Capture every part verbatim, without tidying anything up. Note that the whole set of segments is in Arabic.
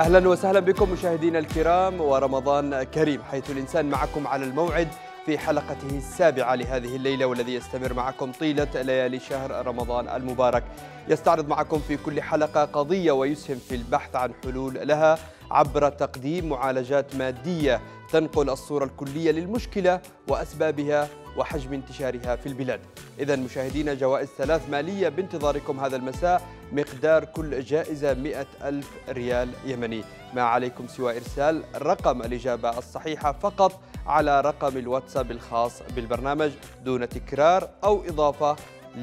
أهلا وسهلا بكم مشاهدينا الكرام، ورمضان كريم، حيث الإنسان معكم على الموعد في حلقته السابعة لهذه الليلة، والذي يستمر معكم طيلة ليالي شهر رمضان المبارك. يستعرض معكم في كل حلقة قضية ويسهم في البحث عن حلول لها عبر تقديم معالجات مادية تنقل الصورة الكلية للمشكلة وأسبابها وحجم انتشارها في البلاد. إذن مشاهدينا، جوائز ثلاث مالية بانتظاركم هذا المساء، مقدار كل جائزة مئة ألف ريال يمني. ما عليكم سوى إرسال رقم الإجابة الصحيحة فقط على رقم الواتساب الخاص بالبرنامج، دون تكرار أو إضافة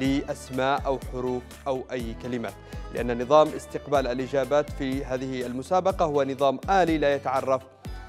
لأسماء أو حروف أو أي كلمات، لأن نظام استقبال الإجابات في هذه المسابقة هو نظام آلي لا يتعرف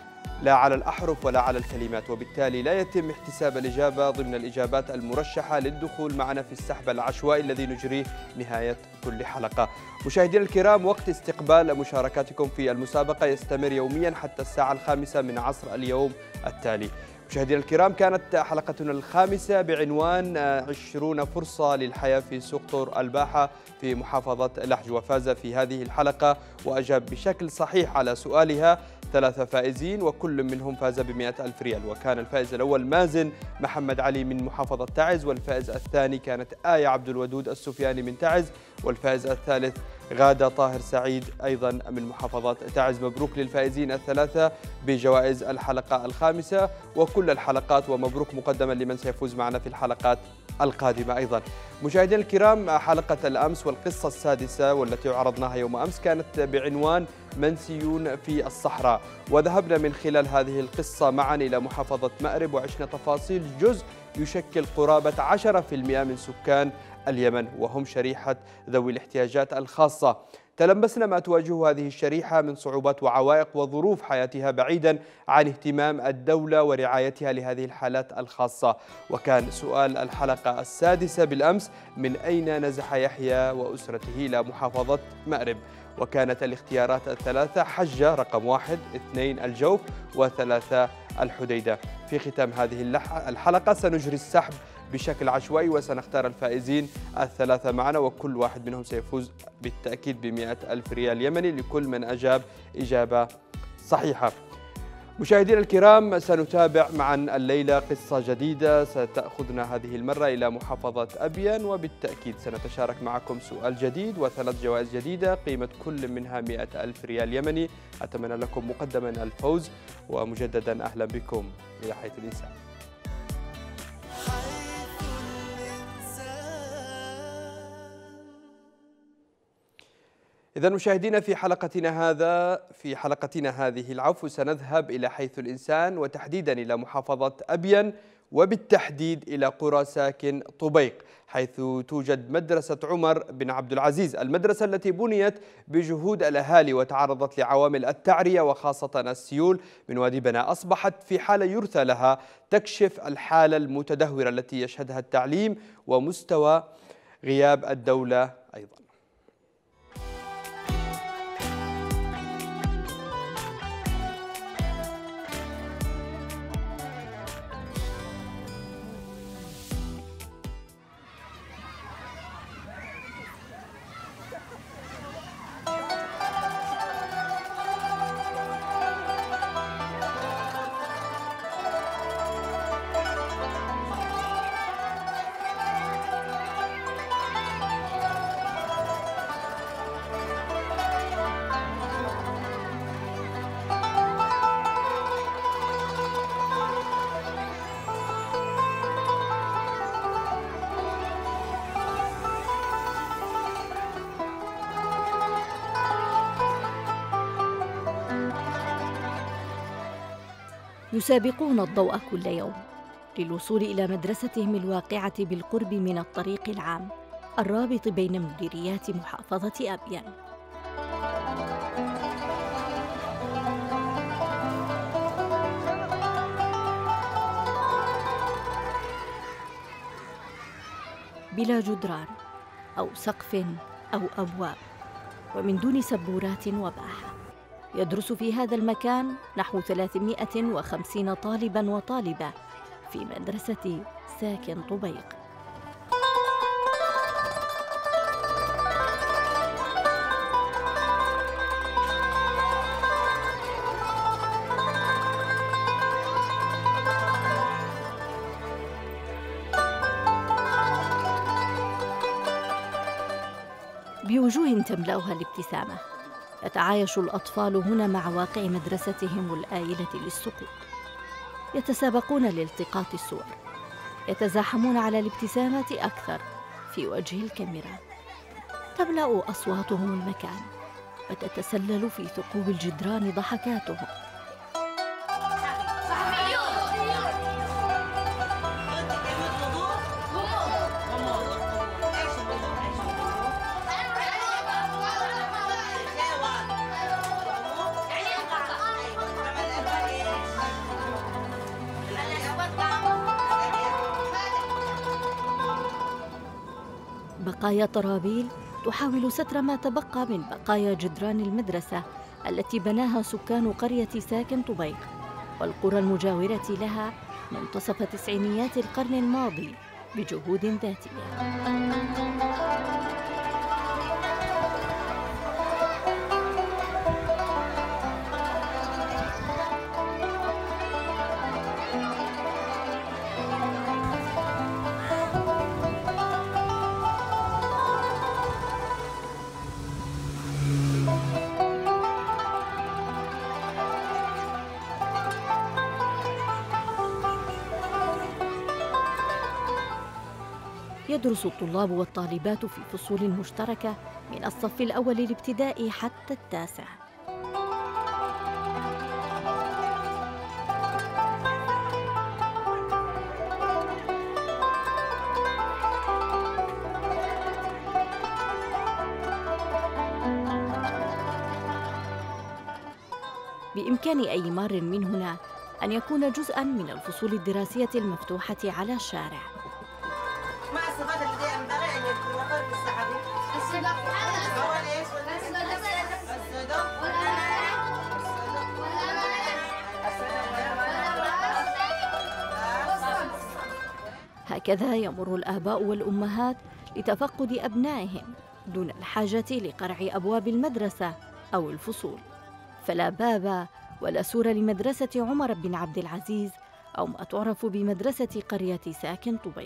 لا على الأحرف ولا على الكلمات، وبالتالي لا يتم احتساب الإجابة ضمن الإجابات المرشحة للدخول معنا في السحب العشوائي الذي نجريه نهاية كل حلقة. مشاهدينا الكرام، وقت استقبال مشاركاتكم في المسابقة يستمر يوميا حتى الساعة الخامسة من عصر اليوم التالي. مشاهدينا الكرام، كانت حلقتنا الخامسة بعنوان عشرون فرصة للحياة في سوق طور الباحة في محافظة لحج، وفاز في هذه الحلقة وأجاب بشكل صحيح على سؤالها ثلاثة فائزين، وكل منهم فاز بمئة ألف ريال. وكان الفائز الأول مازن محمد علي من محافظة تعز، والفائز الثاني كانت آية عبد الودود السفياني من تعز، والفائز الثالث غادة طاهر سعيد أيضا من محافظة تعز. مبروك للفائزين الثلاثة بجوائز الحلقة الخامسة وكل الحلقات، ومبروك مقدما لمن سيفوز معنا في الحلقات القادمة أيضا. مشاهدينا الكرام، حلقة الأمس والقصة السادسة والتي عرضناها يوم أمس كانت بعنوان منسيون في الصحراء، وذهبنا من خلال هذه القصة معا إلى محافظة مأرب وعشنا تفاصيل جزء يشكل قرابة عشرة بالمئة من سكان اليمن، وهم شريحة ذوي الاحتياجات الخاصة. تلمسنا ما تواجه هذه الشريحة من صعوبات وعوائق وظروف حياتها بعيدا عن اهتمام الدولة ورعايتها لهذه الحالات الخاصة. وكان سؤال الحلقة السادسة بالأمس: من أين نزح يحيى وأسرته إلى محافظة مأرب؟ وكانت الاختيارات الثلاثة: حجة رقم واحد، اثنين الجوف، وثلاثة الحديدة. في ختام هذه الحلقة سنجري السحب بشكل عشوائي وسنختار الفائزين الثلاثة معنا، وكل واحد منهم سيفوز بالتأكيد بمئة ألف ريال يمني لكل من أجاب إجابة صحيحة. مشاهدينا الكرام، سنتابع معا الليلة قصة جديدة ستأخذنا هذه المرة إلى محافظة أبين، وبالتأكيد سنتشارك معكم سؤال جديد وثلاث جوائز جديدة قيمة كل منها مئة ألف ريال يمني. أتمنى لكم مقدما الفوز، ومجددا أهلا بكم إلى حيث الإنسان. إذا مشاهدينا، في حلقتنا هذا في حلقتنا هذه العفو سنذهب إلى حيث الإنسان، وتحديدا إلى محافظة أبين، وبالتحديد إلى قرى ساكن طبيق، حيث توجد مدرسة عمر بن عبد العزيز، المدرسة التي بنيت بجهود الأهالي وتعرضت لعوامل التعرية وخاصة السيول من وادي بناء، أصبحت في حالة يرثى لها، تكشف الحالة المتدهورة التي يشهدها التعليم ومستوى غياب الدولة أيضا. يسابقون الضوء كل يوم للوصول إلى مدرستهم الواقعة بالقرب من الطريق العام الرابط بين مديريات محافظة أبين. بلا جدران أو سقف أو أبواب، ومن دون سبورات وباحة. يدرس في هذا المكان نحو ثلاثمئة وخمسين طالباً وطالبة في مدرسة ساكن طبيق. بوجوه تملأها الابتسامة. يتعايش الأطفال هنا مع واقع مدرستهم الآيلة للسقوط. يتسابقون لالتقاط الصور، يتزاحمون على الابتسامة أكثر في وجه الكاميرا. تملأ أصواتهم المكان وتتسلل في ثقوب الجدران ضحكاتهم. بقايا طرابيل تحاول ستر ما تبقى من بقايا جدران المدرسة التي بناها سكان قرية ساكن طبيق والقرى المجاورة لها منتصف تسعينيات القرن الماضي بجهود ذاتية. يدرس الطلاب والطالبات في فصول مشتركة من الصف الأول الابتدائي حتى التاسع. بإمكان أي مار من هنا أن يكون جزءاً من الفصول الدراسية المفتوحة على الشارع. ما الصفات التي ينبغي أن يتوفر في الصحفي؟ الصدق. هو ايش؟ الصدق. هكذا يمر الآباء والأمهات لتفقد أبنائهم دون الحاجة لقرع أبواب المدرسة أو الفصول. فلا باب ولا سور لمدرسة عمر بن عبد العزيز أو ما تعرف بمدرسة قرية ساكن طبيق.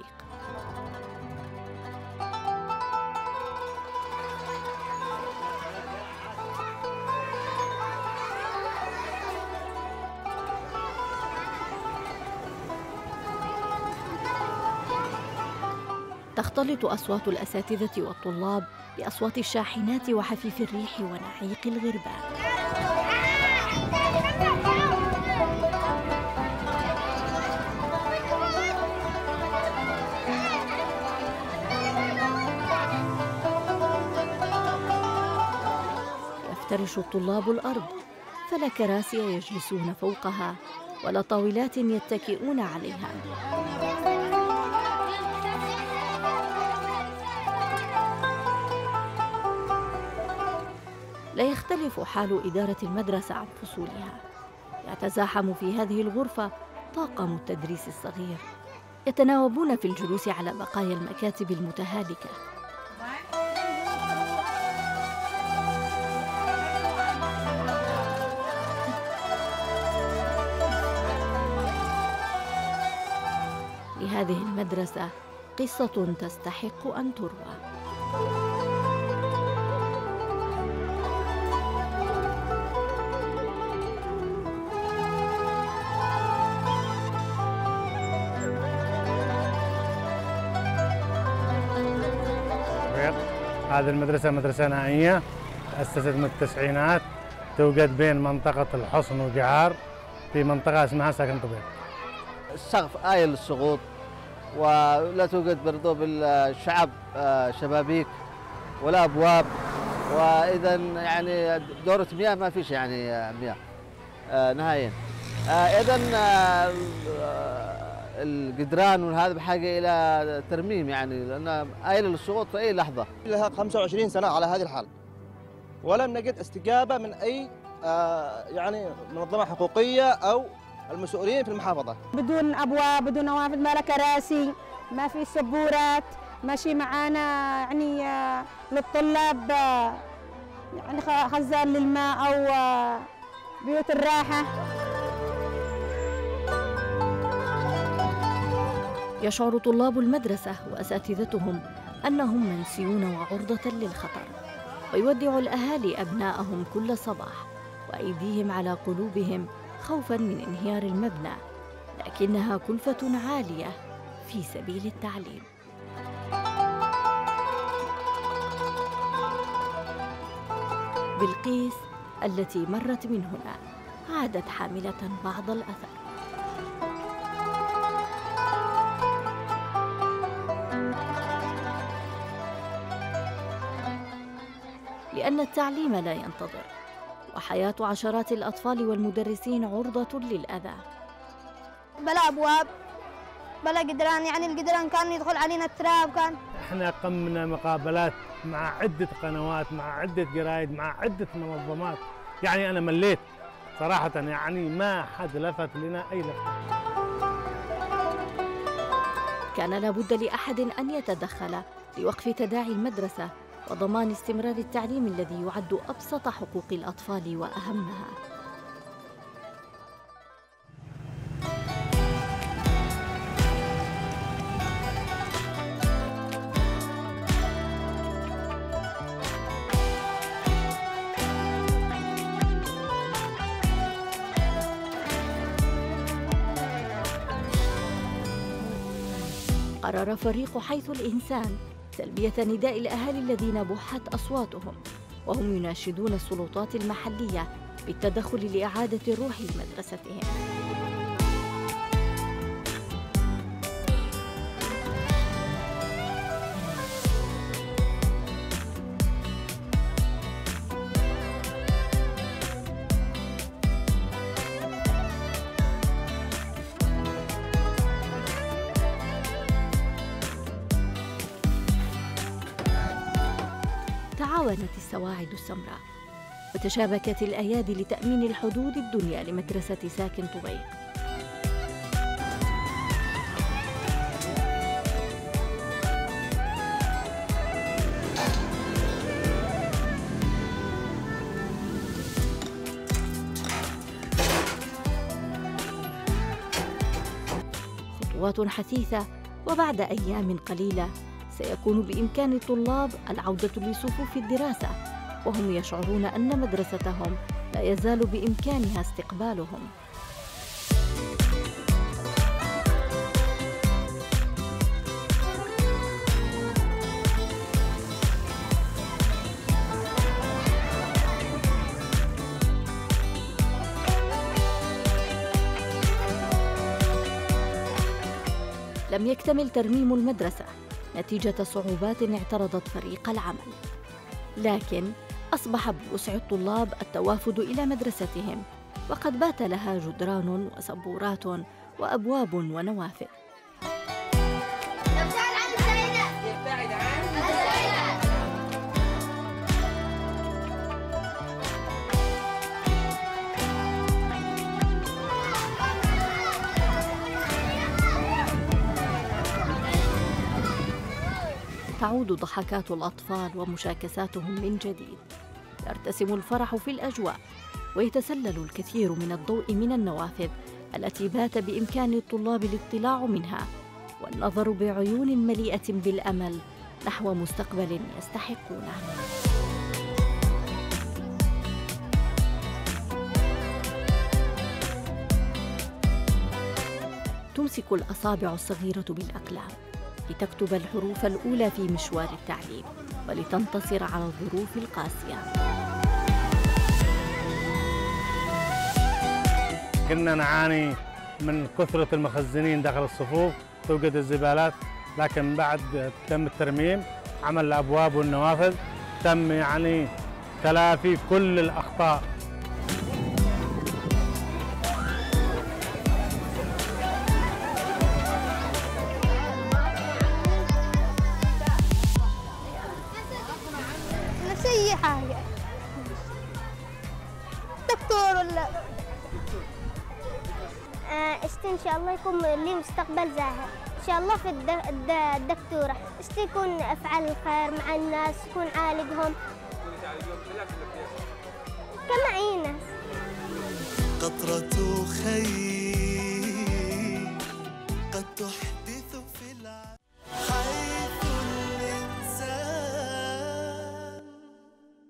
تختلط أصوات الأساتذة والطلاب بأصوات الشاحنات وحفيف الريح ونعيق الغربان. يفترش الطلاب الأرض، فلا كراسي يجلسون فوقها ولا طاولات يتكئون عليها. لا يختلف حال إدارة المدرسة عن فصولها. يتزاحم في هذه الغرفة طاقم التدريس الصغير، يتناوبون في الجلوس على بقايا المكاتب المتهالكة. لهذه المدرسة قصة تستحق أن تروى. هذه المدرسة مدرسة نائية تأسست من التسعينات، توجد بين منطقة الحصن وقعار في منطقة اسمها ساكن طبيق. السقف آيل للسقوط، ولا توجد برضو بالشعب شبابيك ولا أبواب، وإذا يعني دورة مياه ما فيش يعني مياه نهائيا. إذا الجدران وهذا بحاجة إلى ترميم يعني، لأن آيل للسقوط في أي لحظة. لها خمسة وعشرين سنة على هذه الحال، ولم نجد استجابة من أي يعني منظمة حقوقية أو المسؤولين في المحافظة. بدون أبواب، بدون نوافذ، ما لها كراسي، ما في سبورات، ماشي معانا يعني للطلاب يعني خزان للماء أو بيوت الراحة. يشعر طلاب المدرسة وأساتذتهم أنهم منسيون وعرضة للخطر. ويودع الأهالي أبناءهم كل صباح وأيديهم على قلوبهم خوفاً من انهيار المبنى، لكنها كلفة عالية في سبيل التعليم. بلقيس التي مرت من هنا عادت حاملة بعض الأثر. لأن التعليم لا ينتظر، وحياة عشرات الأطفال والمدرسين عرضة للأذى. بلا أبواب بلا جدران، يعني الجدران كان يدخل علينا التراب. كان احنا قمنا مقابلات مع عدة قنوات، مع عدة جرايد، مع عدة منظمات، يعني أنا مليت صراحة، يعني ما حد لفت لنا أي لفتة. كان لابد لأحد أن يتدخل لوقف تداعي المدرسة وضمان استمرار التعليم الذي يعد أبسط حقوق الأطفال وأهمها. قرر فريق حيث الإنسان تلبية نداء الأهالي الذين بحت أصواتهم، وهم يناشدون السلطات المحلية بالتدخل لإعادة الروح لمدرستهم. تعاونت السواعد السمراء وتشابكت الأيادي لتأمين الحدود الدنيا لمدرسة ساكن طبيق. خطوات حثيثة، وبعد أيام قليلة سيكون بإمكان الطلاب العودة لصفوف الدراسة، وهم يشعرون أن مدرستهم لا يزال بإمكانها استقبالهم. لم يكتمل ترميم المدرسة نتيجة صعوبات اعترضت فريق العمل، لكن أصبح بوسع الطلاب التوافد إلى مدرستهم، وقد بات لها جدران وسبورات وأبواب ونوافذ. تعود ضحكات الأطفال ومشاكساتهم من جديد، يرتسم الفرح في الأجواء، ويتسلل الكثير من الضوء من النوافذ التي بات بإمكان الطلاب الاطلاع منها والنظر بعيون مليئة بالأمل نحو مستقبل يستحقونه. تمسك الأصابع الصغيرة بالأقلام لتكتب الحروف الأولى في مشوار التعليم ولتنتصر على الظروف القاسية. كنا نعاني من كثرة المخزنين داخل الصفوف، توجد الزبالات، لكن بعد تم الترميم، عمل الأبواب والنوافذ، تم يعني تلافي كل الأخطاء. أي حاجة، دكتور ولا اشتي إن شاء الله يكون لي مستقبل زاهر إن شاء الله في الدكتورة، اشتي يكون أفعل الخير مع الناس، يكون عالجهم كما أي ناس. قطرة خير قد تحدث في العالم حيث الإنسان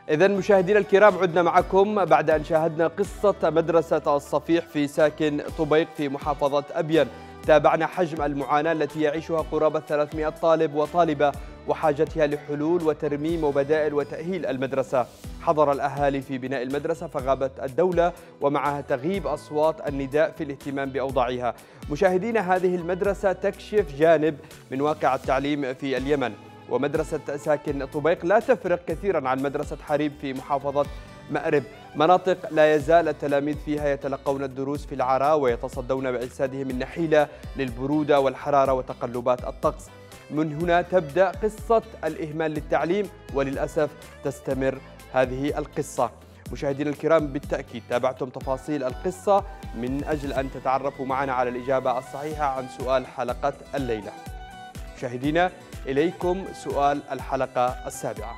إذن مشاهدينا الكرام، عدنا معكم بعد أن شاهدنا قصة مدرسة الصفيح في ساكن طبيق في محافظة أبين. تابعنا حجم المعاناة التي يعيشها قرابة ثلاثمئة طالب وطالبة وحاجتها لحلول وترميم وبدائل وتأهيل المدرسة. حضر الأهالي في بناء المدرسة فغابت الدولة ومعها تغيب أصوات النداء في الاهتمام بأوضاعها. مشاهدينا، هذه المدرسة تكشف جانب من واقع التعليم في اليمن، ومدرسة ساكن طبيق لا تفرق كثيرا عن مدرسة حريب في محافظة مأرب، مناطق لا يزال التلاميذ فيها يتلقون الدروس في العراء ويتصدون بأجسادهم النحيلة للبرودة والحرارة وتقلبات الطقس. من هنا تبدأ قصة الإهمال للتعليم، وللأسف تستمر هذه القصة. مشاهدينا الكرام، بالتأكيد تابعتم تفاصيل القصة من أجل أن تتعرفوا معنا على الإجابة الصحيحة عن سؤال حلقة الليلة. مشاهدينا، إليكم سؤال الحلقة السابعة.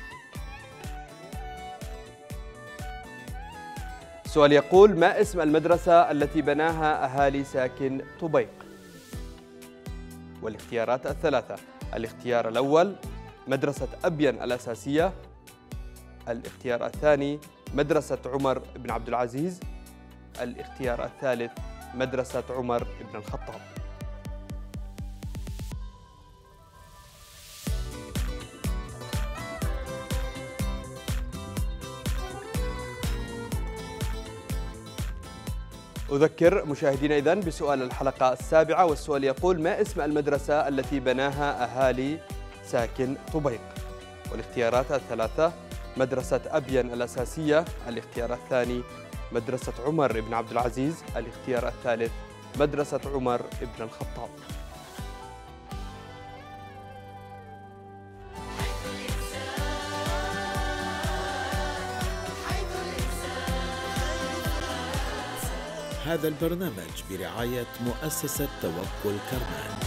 السؤال يقول: ما اسم المدرسة التي بناها أهالي ساكن طبيق؟ والاختيارات الثلاثة: الاختيار الأول مدرسة أبين الأساسية، الاختيار الثاني مدرسة عمر بن عبد العزيز، الاختيار الثالث مدرسة عمر بن الخطاب. أذكر مشاهدينا إذن بسؤال الحلقة السابعة، والسؤال يقول: ما اسم المدرسة التي بناها أهالي ساكن طبيق؟ والاختيارات الثلاثة: مدرسة أبين الأساسية، الاختيار الثاني مدرسة عمر بن عبد العزيز، الاختيار الثالث مدرسة عمر بن الخطاب. هذا البرنامج برعاية مؤسسة توكل كرمان.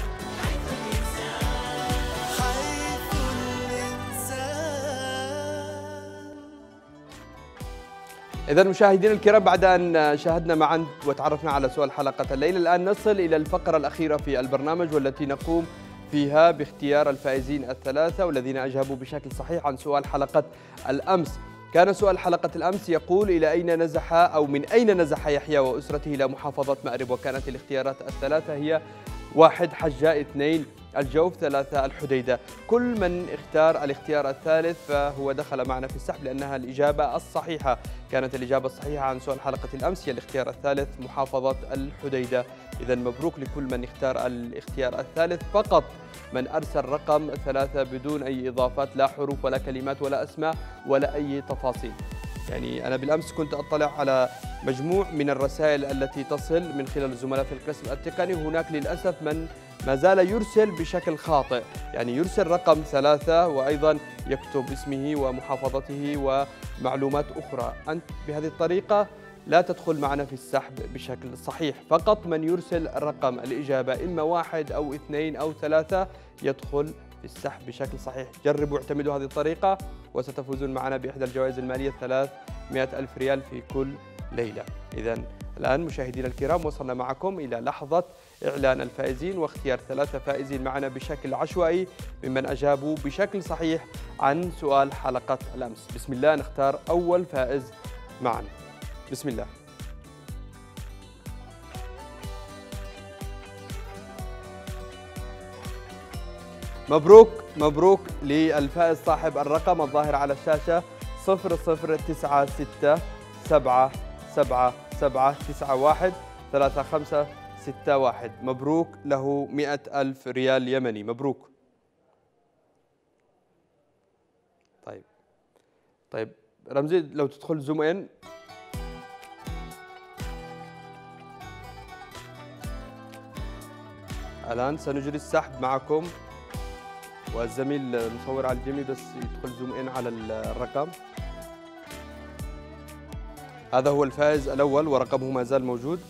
إذا مشاهدينا الكرام، بعد أن شاهدنا معا وتعرفنا على سؤال حلقة الليلة، الآن نصل إلى الفقرة الأخيرة في البرنامج، والتي نقوم فيها باختيار الفائزين الثلاثة والذين أجابوا بشكل صحيح عن سؤال حلقة الأمس. كان سؤال حلقة الأمس يقول: إلى أين نزح أو من أين نزح يحيى وأسرته إلى محافظة مأرب؟ وكانت الاختيارات الثلاثة هي: واحد حجاء، اثنين الجوف، ثلاثة الحديدة. كل من اختار الاختيار الثالث فهو دخل معنا في السحب لأنها الإجابة الصحيحة. كانت الإجابة الصحيحة عن سؤال حلقة الأمس هي الاختيار الثالث محافظة الحديدة. إذا مبروك لكل من اختار الاختيار الثالث. فقط من أرسل رقم ثلاثة بدون أي إضافات، لا حروف ولا كلمات ولا أسماء ولا أي تفاصيل. يعني أنا بالأمس كنت أطلع على مجموع من الرسائل التي تصل من خلال الزملاء في القسم التقني، هناك للأسف من ما زال يرسل بشكل خاطئ، يعني يرسل رقم ثلاثة وأيضا يكتب اسمه ومحافظته ومعلومات أخرى. أنت بهذه الطريقة لا تدخل معنا في السحب بشكل صحيح. فقط من يرسل رقم الإجابة إما واحد أو اثنين أو ثلاثة يدخل في السحب بشكل صحيح. جربوا اعتمدوا هذه الطريقة وستفوزون معنا بإحدى الجوائز المالية ثلاثمئة ألف ريال في كل ليلة. إذن الآن مشاهدينا الكرام، وصلنا معكم إلى لحظة إعلان الفائزين واختيار ثلاثة فائزين معنا بشكل عشوائي ممن أجابوا بشكل صحيح عن سؤال حلقة الأمس. بسم الله، نختار أول فائز معنا. بسم الله. مبروك مبروك للفائز صاحب الرقم الظاهر على الشاشة صفر صفر تسعة ستة سبعة سبعة سبعة تسعة واحد ثلاثة خمسة ستة واحد. مبروك له مئة ألف ريال يمني. مبروك. طيب طيب رمزي، لو تدخل زوم إن. الآن سنجري السحب معكم، والزميل المصور على الجيمي بس يدخل زوم إن على الرقم. هذا هو الفائز الأول ورقمه ما زال موجود.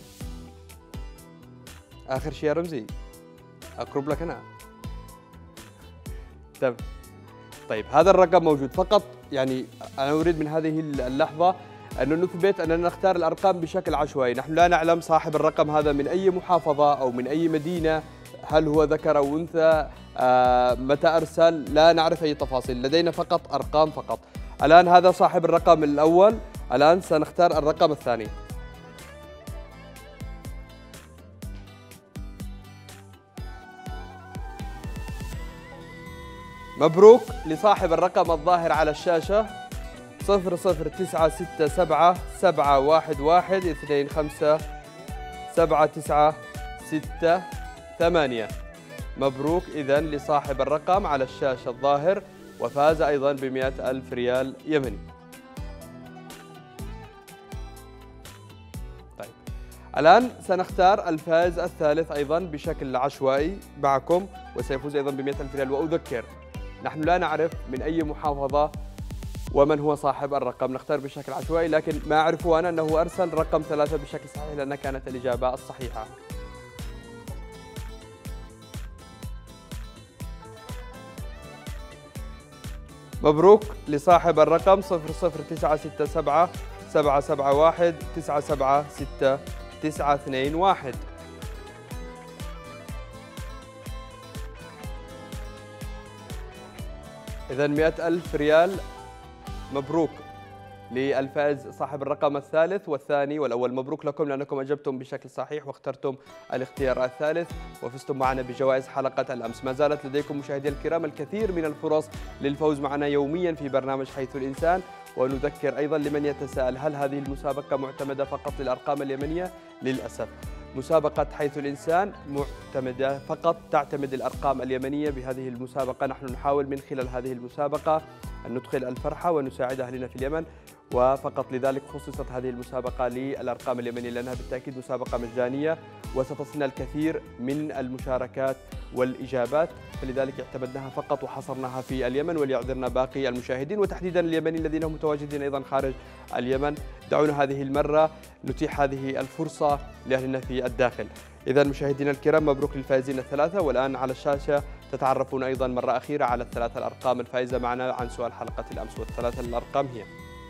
آخر شيء يا رمزي أقرب لك أنا. تمام. طيب هذا الرقم موجود. فقط يعني أنا أريد من هذه اللحظة أن نثبت أننا نختار الأرقام بشكل عشوائي. نحن لا نعلم صاحب الرقم هذا من أي محافظة أو من أي مدينة، هل هو ذكر أو أنثى، آه متى أرسل، لا نعرف أي تفاصيل. لدينا فقط أرقام فقط. الآن هذا صاحب الرقم الأول، الآن سنختار الرقم الثاني. مبروك لصاحب الرقم الظاهر على الشاشة صفر صفر تسعة ستة سبعة سبعة واحد واحد اثنين خمسة سبعة تسعة ستة ثمانية. مبروك إذن لصاحب الرقم على الشاشة الظاهر، وفاز أيضا بمئة ألف ريال يمني. طيب الآن سنختار الفائز الثالث أيضا بشكل عشوائي معكم، وسيفوز أيضا بمئة ألف ريال. وأذكر نحن لا نعرف من أي محافظة ومن هو صاحب الرقم، نختار بشكل عشوائي، لكن ما أعرفه أنا أنه أرسل رقم ثلاثة بشكل صحيح لأنها كانت الإجابة الصحيحة. مبروك لصاحب الرقم صفر صفر تسعة ستة سبعة سبعة سبعة واحد تسعة سبعة ستة تسعة اثنين واحد. إذن مئة ألف ريال مبروك للفائز صاحب الرقم الثالث والثاني والأول. مبروك لكم لأنكم أجبتم بشكل صحيح واخترتم الاختيار الثالث وفزتم معنا بجوائز حلقة الأمس. ما زالت لديكم مشاهدي الكرام الكثير من الفرص للفوز معنا يوميا في برنامج حيث الإنسان. ونذكر أيضا لمن يتساءل هل هذه المسابقة معتمدة فقط للأرقام اليمنية؟ للأسف مسابقة حيث الإنسان معتمدة فقط تعتمد الأرقام اليمنية. بهذه المسابقة نحن نحاول من خلال هذه المسابقة أن ندخل الفرحة ونساعد أهلنا في اليمن، وفقط لذلك خصصت هذه المسابقة للأرقام اليمنية، لأنها بالتأكيد مسابقة مجانية وستصلنا الكثير من المشاركات والإجابات، فلذلك اعتمدناها فقط وحصرناها في اليمن، وليعذرنا باقي المشاهدين وتحديدا اليمنيين الذين هم متواجدين أيضا خارج اليمن. دعونا هذه المرة نتيح هذه الفرصة لأهلنا في الداخل. إذا مشاهدينا الكرام مبروك للفائزين الثلاثة، والآن على الشاشة تتعرفون أيضا مرة أخيرة على الثلاثة الأرقام الفائزة معنا عن سؤال حلقة الأمس، والثلاثة الأرقام هي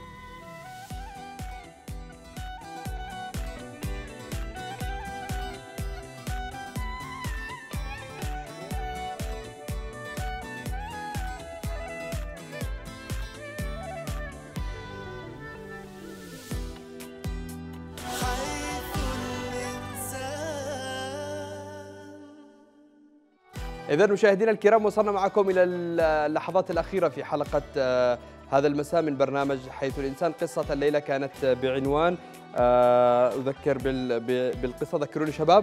إذا مشاهدينا الكرام وصلنا معكم إلى اللحظات الأخيرة في حلقة هذا المساء من برنامج حيث الإنسان. قصة الليلة كانت بعنوان أذكر بالقصة، ذكروني شباب.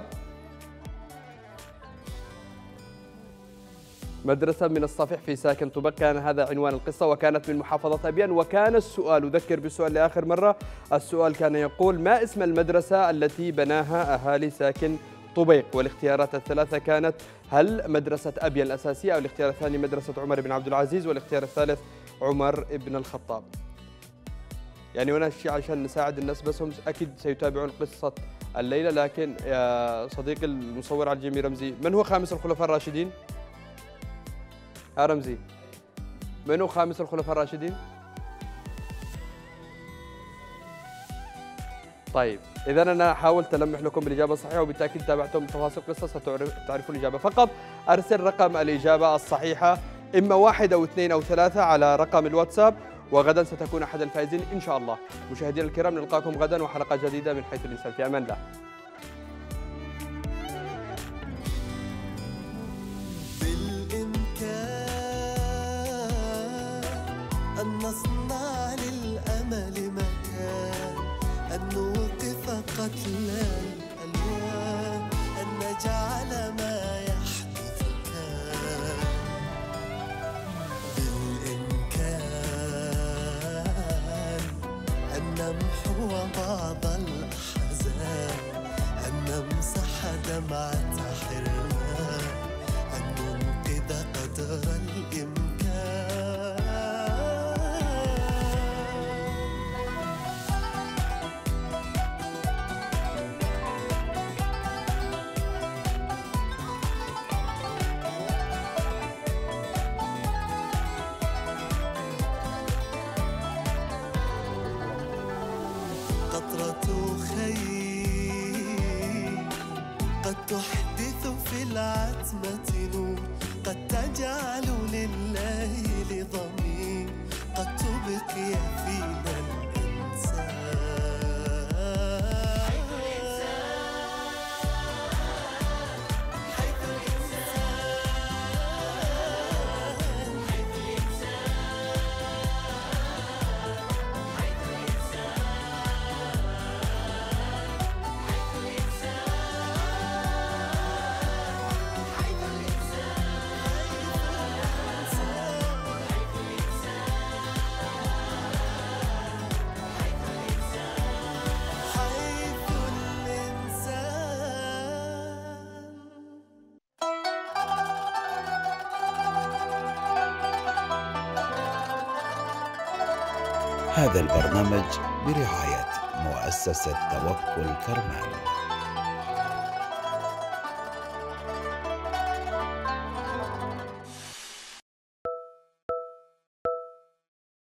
مدرسة من الصفيح في ساكن طبق، كان هذا عنوان القصة، وكانت من محافظة أبيان. وكان السؤال، أذكر بالسؤال لآخر مرة، السؤال كان يقول ما اسم المدرسة التي بناها أهالي ساكن طبيق؟ والاختيارات الثلاثة كانت هل مدرسة أبيان الأساسية، أو الاختيار الثاني مدرسة عمر بن عبد العزيز، والاختيار الثالث عمر بن الخطاب. يعني وانا عشان نساعد الناس بس هم أكيد سيتابعون قصة الليلة. لكن يا صديقي المصور على الجيمي رمزي، من هو خامس الخلفاء الراشدين؟ ها رمزي، من هو خامس الخلفاء الراشدين؟ طيب إذا أنا حاولت ألمح لكم بالإجابة الصحيحة، وبالتأكيد تابعتم تفاصيل القصة ستعرفون الإجابة. فقط أرسل رقم الإجابة الصحيحة إما واحد أو اثنين أو ثلاثة على رقم الواتساب، وغدا ستكون أحد الفائزين إن شاء الله. مشاهدينا الكرام نلقاكم غدا وحلقة جديدة من حيث الإنسان، في أمان الله. أن نصنع للأمل مكان، أن نوقف قتل الألوان، أن نجعل ما يحدث كان. بالإمكان أن نمحو بعض الأحزان، أن نمسح دمعة حرمان، أن ننقذ قدر الإمكان. تحدث في العتمة نور، قد تجعل لليل ضمير، قد تبقي فينا الإنسان. هذا البرنامج برعاية مؤسسة توكل كرمان.